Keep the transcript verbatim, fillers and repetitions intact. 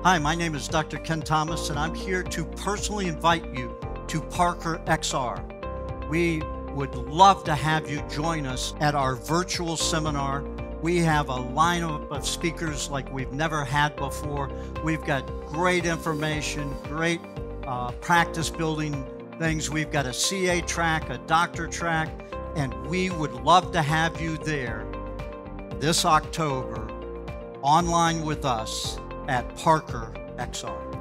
Hi, my name is Doctor Ken Thomas, and I'm here to personally invite you to Parker X R. We would love to have you join us at our virtual seminar. We have a lineup of speakers like we've never had before. We've got great information, great uh, practice building things. We've got a C A track, a doctor track, and we would love to have you there this October online with us at Parker X R.